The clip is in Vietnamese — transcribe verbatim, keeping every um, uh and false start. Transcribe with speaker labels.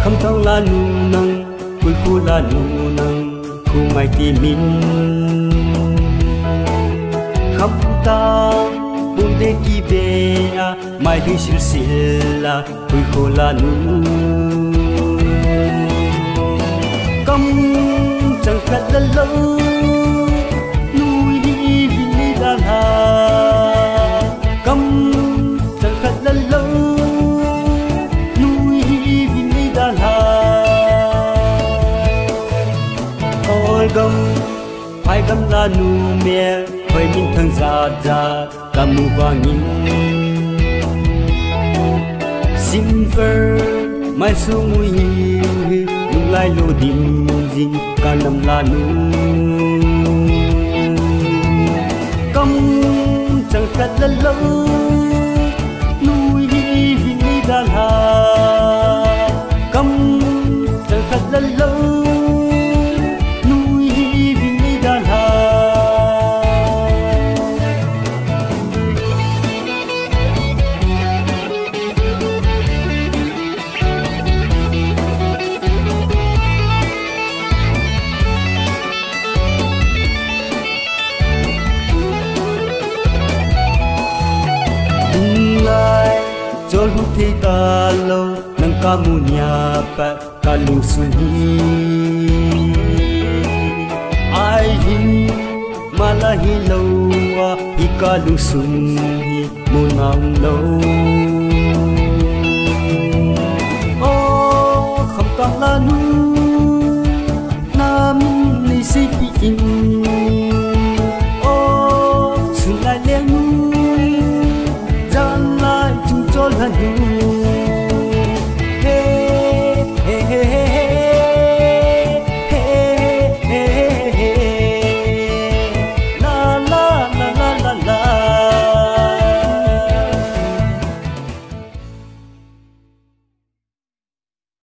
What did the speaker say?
Speaker 1: khăm thăng la nu nang cuối khu la nu nang khu mai ti min khăm ta bun de ki be a mai hi sil sil la cuối khu la nu căm chẳng khát la lâu nuôi đi vì đã là căm chẳng khát la lâu nuôi đi vì đã là ôi gầm phải gầm la nu mẹ phải nhìn thằng già già cam mu vàng nhìn silver mai xuống mùi nung lai lô dim dinh cả năm la nu căm chẳng khát la lâu nuôi đi vì đã là căm chẳng khát la lâu nuôi đi vì đã là cho lúc thì ta lâu nâng ca mu nhà bạc ca lu suni ai hin mà la hi lâu à hi ca lu suni mu nang lâu ô không ta la nu nam ni si pi in